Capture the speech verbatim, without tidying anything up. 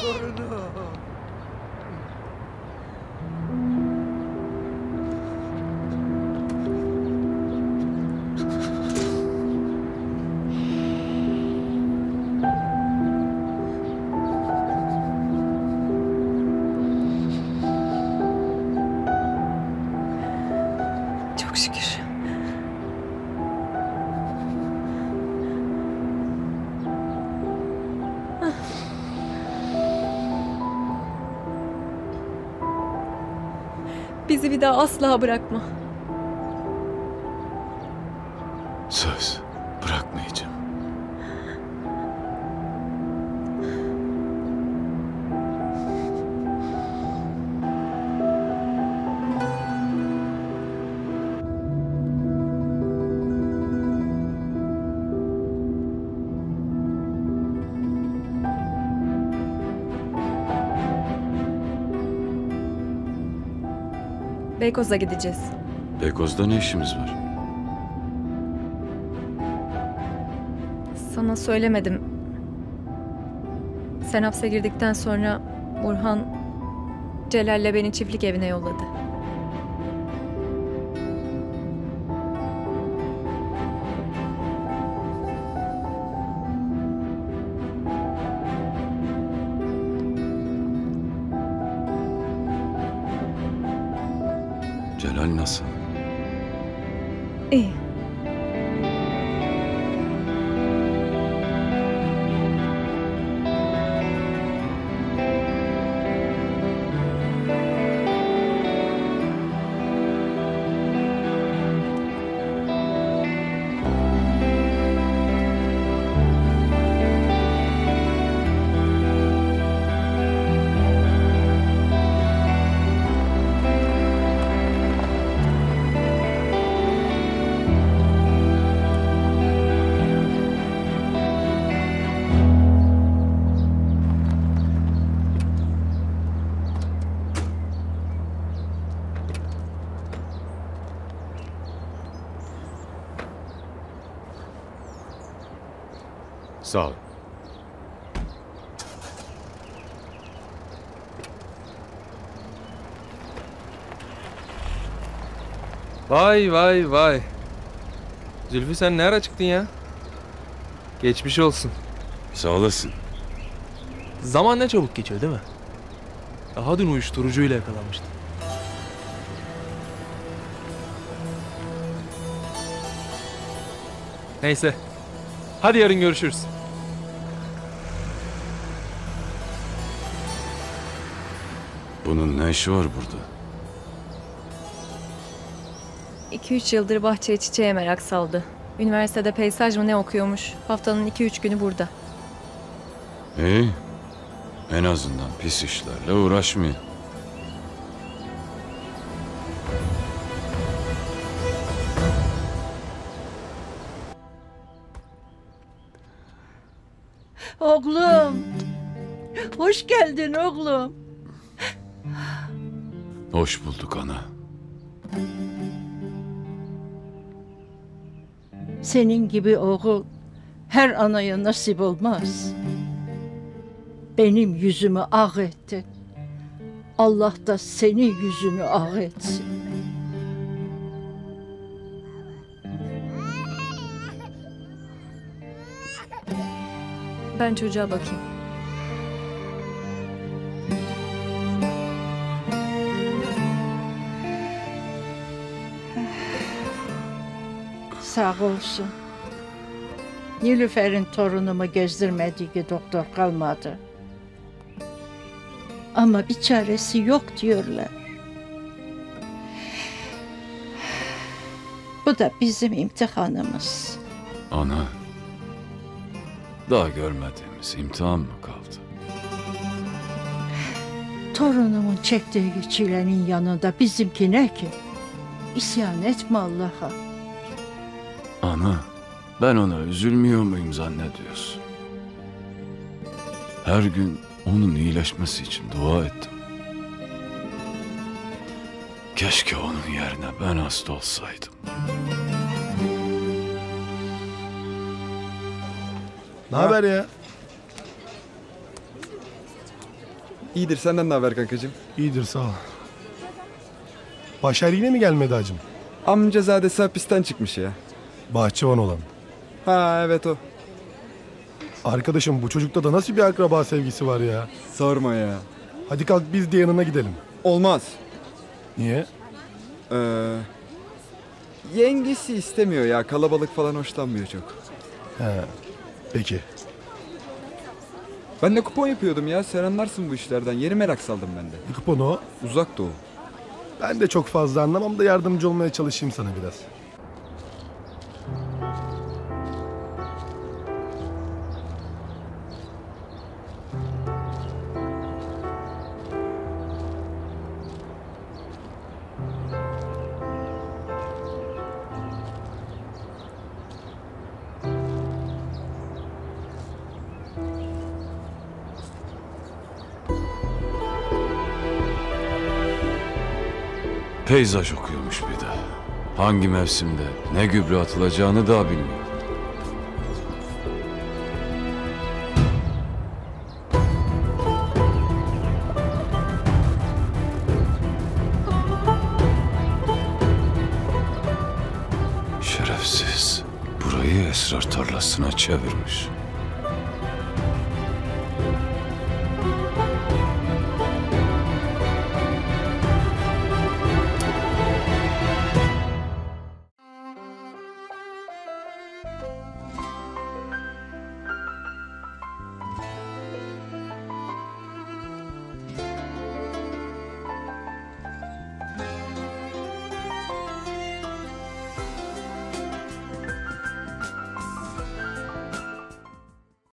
torunum. Çok şükür. Bizi bir daha asla bırakma. Söz, bırakmayacağım. Beykoz'a gideceğiz. Beykoz'da ne işimiz var? Sana söylemedim. Sen hapse girdikten sonra Burhan Celal'le beni çiftlik evine yolladı. Celal nasıl? İyi. Sağ ol. Vay vay vay. Zülfü sen ne ara çıktın ya? Geçmiş olsun. Sağ olasın. Zaman ne çabuk geçiyor değil mi? Daha dün uyuşturucuyla yakalanmıştım. Neyse. Hadi yarın görüşürüz. Bunun ne işi var burada? iki üç yıldır bahçeye çiçeğe merak saldı. Üniversitede peyzaj mı ne okuyormuş. Haftanın iki üç günü burada. İyi. En azından pis işlerle uğraşmıyor. Oğlum. Hoş geldin oğlum. Hoş bulduk ana. Senin gibi oğul her anaya nasip olmaz. Benim yüzümü ak ettin. Allah da senin yüzünü ak etsin. Ben çocuğa bakayım. Sağ olsun. Nilüfer'in torunumu gezdirmediği doktor kalmadı. Ama bir çaresi yok diyorlar. Bu da bizim imtihanımız. Ana. Daha görmediğimiz imtihan mı kaldı? Torunumun çektiği çilenin yanında bizimki ne ki? İsyan etme Allah'a. Ana, ben ona üzülmüyor muyum zannediyorsun? Her gün onun iyileşmesi için dua ettim. Keşke onun yerine ben hasta olsaydım. Ne haber ya? İyidir, senden ne haber kankacığım? İyidir sağ ol. Başar yine mi gelmedi hacım? Amcazadesi hapisten çıkmış ya. Bahçıvan olan. Ha evet o. Arkadaşım bu çocukta da nasıl bir akraba sevgisi var ya? Sorma ya. Hadi kalk biz de yanına gidelim. Olmaz. Niye? Ee, yengesi istemiyor ya. Kalabalık falan hoşlanmıyor çok. He. Peki. Ben de kupon yapıyordum ya. Sen anlarsın bu işlerden. Yeni merak saldım ben de. Bir kuponu o. Uzak Doğu. Ben de çok fazla anlamam da yardımcı olmaya çalışayım sana biraz. Peyzaj okuyormuş bir de. Hangi mevsimde ne gübre atılacağını daha bilmiyor. Şerefsiz. Burayı esrar tarlasına çevirmiş.